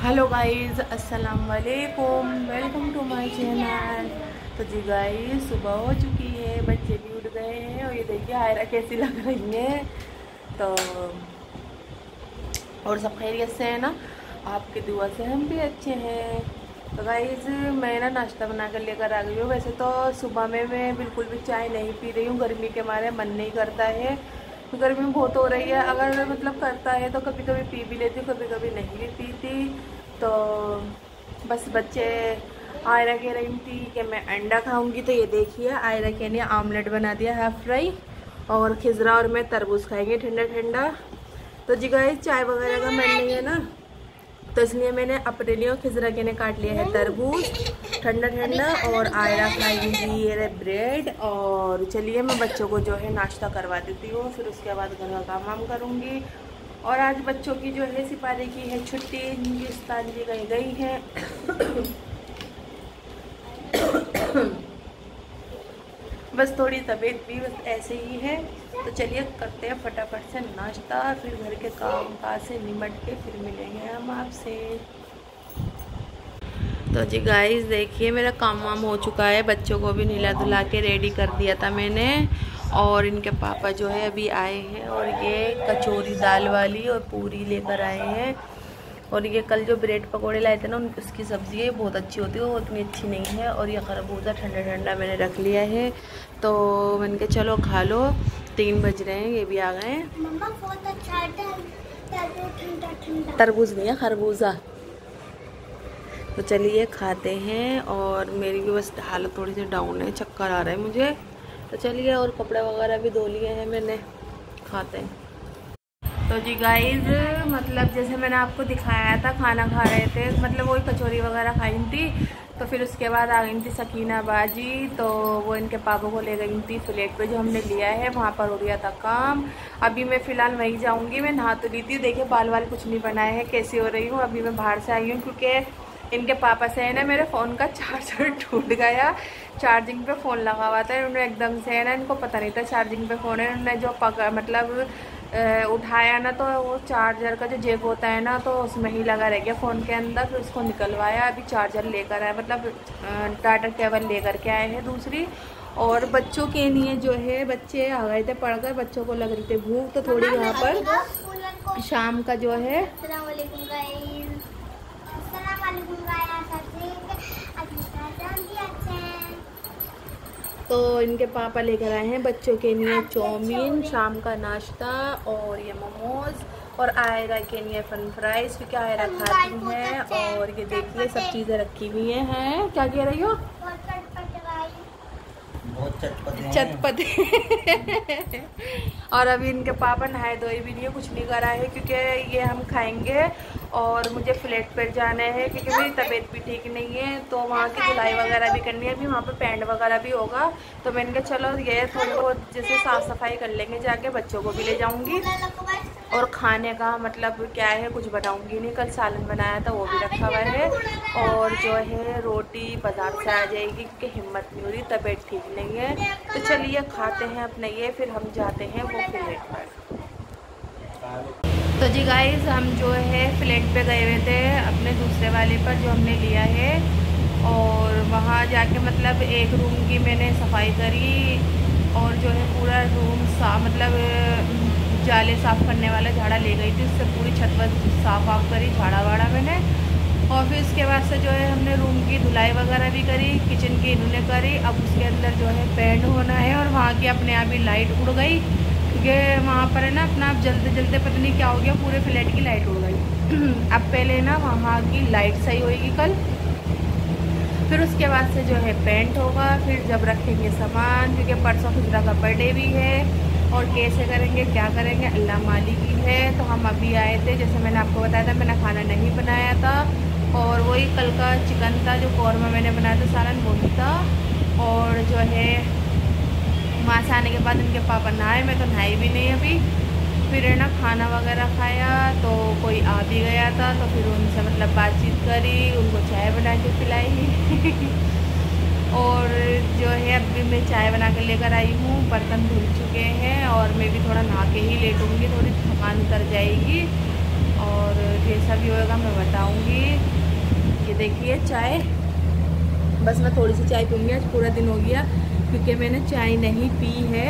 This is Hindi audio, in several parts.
हेलो गाइस, अस्सलाम वालेकुम, वेलकम टू माय चैनल। तो जी गाइस, सुबह हो चुकी है, बच्चे भी उठ गए हैं और ये देखिए आयरा कैसी लग रही है। तो और सब खैरियत से है ना? आपकी दुआ से हम भी अच्छे हैं। तो गाइस, मैं ना नाश्ता बना कर लेकर आ गई हूँ। वैसे तो सुबह में मैं बिल्कुल भी चाय नहीं पी रही हूँ, गर्मी के मारे मन नहीं करता है। गर्मी बहुत हो रही है, अगर मतलब करता है तो कभी कभी पी भी लेती हूँ, कभी कभी नहीं भी पीती। तो बस बच्चे आयरा कह रही थी कि मैं अंडा खाऊंगी, तो ये देखिए आयरा के लिए आमलेट बना दिया हाफ फ्राई, और खिजरा और मैं तरबूज खाएंगे ठंडा ठंडा। तो जी गाइस, चाय वगैरह का मन नहीं है ना, तो इसलिए मैंने अपने लिए और खिजरा के लिए काट लिया है तरबूज ठंडा ठंडा, और आयरा खाएंगी ये ब्रेड। और चलिए मैं बच्चों को जो है नाश्ता करवा देती हूँ, फिर उसके बाद घर का काम वाम करूँगी। और आज बच्चों की जो है सिपारे की है छुट्टी, हिंदुस्तान जी कहीं गई हैं। बस थोड़ी तबीयत भी बस ऐसे ही है। तो चलिए करते हैं फटाफट से नाश्ता, फिर घर के काम काज से निमट के फिर मिलेंगे हम आपसे। तो जी गाइस, देखिए मेरा काम वाम हो चुका है, बच्चों को भी नहला धुला के रेडी कर दिया था मैंने। और इनके पापा जो है अभी आए हैं, और ये कचौरी दाल वाली और पूरी लेकर आए हैं। और ये कल जो ब्रेड पकोड़े लाए थे ना, उसकी सब्ज़ी है, बहुत अच्छी होती है, वो उतनी अच्छी नहीं है। और ये खरबूजा ठंडा ठंडा मैंने रख लिया है, तो मैंने कहा चलो खा लो। 3 बज रहे हैं, ये भी आ गए हैं। मम्मा बहुत अच्छा है, तरबूज नहीं है, खरबूजा। तो चलिए खाते हैं। और मेरी भी बस हालत थोड़ी सी डाउन है, चक्कर आ रहा है मुझे। तो चलिए, और कपड़े वगैरह भी धो लिए हैं मैंने, खाते हैं। तो जी गाइज, मतलब जैसे मैंने आपको दिखाया था, खाना खा रहे थे, मतलब वही कचौरी वगैरह खाई थी। तो फिर उसके बाद आ गई थी सकीना बाजी, तो वो इनके पापा को ले गई थी फ्लैट पे जो हमने लिया है, वहाँ पर हो गया था काम। अभी मैं फ़िलहाल वहीं जाऊँगी। मैं नहा तो ली थी, देखिए बाल वाल कुछ नहीं बनाए हैं, कैसी हो रही हूँ। अभी मैं बाहर से आई हूँ क्योंकि इनके पापा से है ना मेरे फ़ोन का चार्जर टूट गया। चार्जिंग पे फ़ोन लगा हुआ था, उन्होंने एकदम से है ना, इनको पता नहीं था चार्जिंग पे फ़ोन है। उन्होंने जो पकड़ मतलब उठाया ना, तो वो चार्जर का जो जेब होता है ना, तो उसमें ही लगा रह गया फ़ोन के अंदर। फिर उसको निकलवाया, अभी चार्जर लेकर आए, मतलब डाटा केबल लेकर के आए हैं दूसरी। और बच्चों के लिए जो है, बच्चे आ गए थे पढ़कर, बच्चों को लग रही थी भूख, तो थोड़ी यहाँ पर शाम का जो है तो इनके पापा लेकर आए हैं बच्चों के लिए चाउमीन, शाम का नाश्ता, और ये मोमोज, और आयरा के लिए फन फ्राइज, क्योंकि आयरा खाती हैं। और ये देखिए सब चीज़ें रखी हुई हैं। क्या कह रही हो? बहुत चटपटे। और अभी इनके पापा नहाए धोए भी नहीं है, कुछ नहीं करा है, क्योंकि ये हम खाएंगे। और मुझे फ्लैट पर जाना है क्योंकि मेरी तबीयत भी ठीक नहीं है, तो वहाँ की धुलाई वगैरह भी करनी है। अभी वहाँ पे पेंट वगैरह भी होगा, तो मैंने कहा चलो ये थोड़ी बहुत जैसे साफ़ सफाई कर लेंगे जाके, बच्चों को भी ले जाऊँगी। और खाने का मतलब क्या है, कुछ बनाऊँगी नहीं, कल सालन बनाया था वो भी रखा हुआ है। और जो है रोटी बाज़ार से आ जाएगी, क्योंकि हिम्मत नहीं हो रही, तबीयत ठीक नहीं है। तो चलिए खाते हैं अपने ये, फिर हम जाते हैं वो फ्लैट पर। तो जी गाइस, हम जो है फ्लैट पे गए हुए थे अपने दूसरे वाले पर जो हमने लिया है। और वहाँ जाके मतलब एक रूम की मैंने सफाई करी, और जो है पूरा रूम मतलब जाले साफ़ करने वाला झाड़ा ले गई थी, उससे पूरी छत पर साफ वाफ करी, झाड़ा वाड़ा मैंने। और फिर उसके बाद से जो है हमने रूम की धुलाई वगैरह भी करी, किचन की इन्होंने करी। अब उसके अंदर जो है पेंट होना है, और वहाँ की अपने आप ही लाइट उड़ गई, क्योंकि वहाँ पर है ना अपना आप जलते जलते पता नहीं क्या हो गया, पूरे फ्लैट की लाइट उड़ गई। अब पहले ना वहाँ की लाइट सही होएगी कल, फिर उसके बाद से जो है पेंट होगा, फिर जब रखेंगे सामान, क्योंकि परसों खिजरा का बर्थडे भी है। और कैसे करेंगे क्या करेंगे अल्लाह मालिक ही है। तो हम अभी आए थे, जैसे मैंने आपको बताया था, मैंने खाना नहीं बनाया था, और वही कल का चिकन था जो कौरमा मैंने बनाया था, सालन वही था। और जो है वहाँ से आने के बाद इनके पापा नहाए, मैं तो नहाई भी नहीं अभी। फिर है ना खाना वगैरह खाया, तो कोई आ भी गया था, तो फिर उनसे मतलब बातचीत करी, उनको चाय बना के पिलाई। और जो है अभी मैं चाय बना कर लेकर आई हूँ, बर्तन धुल चुके हैं, और मैं भी थोड़ा नहा के ही लेटूँगी, थोड़ी थकान उतर जाएगी। और जैसा भी होएगा मैं बताऊंगी। ये देखिए चाय, बस मैं थोड़ी सी चाय पीऊँगी, आज पूरा दिन हो गया क्योंकि मैंने चाय नहीं पी है।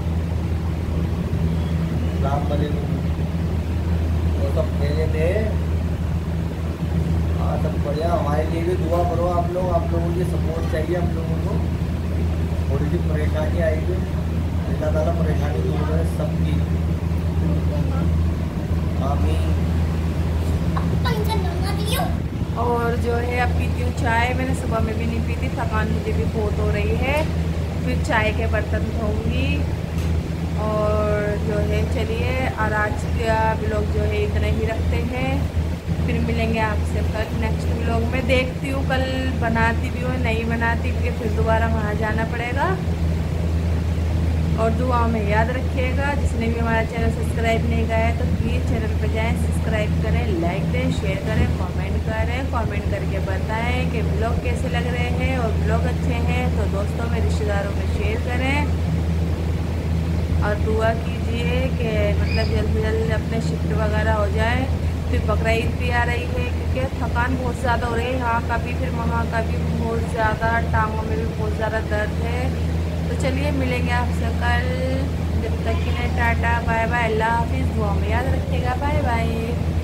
राम वाले वो सब मेरे थे। हाँ सब बढ़िया, हमारे लिए भी दुआ करो आप लोग, आप लोगों की सपोर्ट चाहिए हम लोगों को। थोड़ी सी परेशानी आई थी, अल्लाह ताला परेशानी दूर करे सबकी, आमीन। और जो है अब पीती हूँ चाय, मैंने सुबह में भी नहीं पी थी, थकान मुझे भी बहुत हो रही है। फिर चाय के बर्तन धोऊंगी और जो है चलिए, और आज का ब्लॉग जो है इतना ही रखते हैं। फिर मिलेंगे आपसे कल नेक्स्ट ब्लॉग में। देखती हूँ कल बनाती भी हूँ नहीं बनाती, क्योंकि फिर दोबारा वहाँ जाना पड़ेगा। और दुआ में याद रखिएगा, जिसने भी हमारा चैनल सब्सक्राइब नहीं किया है तो प्लीज़ चैनल पर जाएं, सब्सक्राइब करें, लाइक दें, शेयर करें, कमेंट करें, कमेंट करके बताएं कि ब्लॉग कैसे लग रहे हैं। और ब्लॉग अच्छे हैं तो दोस्तों में, रिश्तेदारों में शेयर करें। और दुआ कीजिए कि मतलब जल्द से जल्द अपने शिफ्ट वगैरह हो जाए। फिर बकरा ईद भी आ रही है, क्योंकि थकान बहुत ज़्यादा हो रही है, यहाँ का भी फिर वहाँ का भी बहुत ज़्यादा, टांगों में भी बहुत ज़्यादा दर्द है। तो चलिए मिलेंगे आपसे कल, जब तक कि नहीं टाटा बाय बाय, अल्लाह हाफिज़, दुआ में याद रखिएगा, बाय बाय।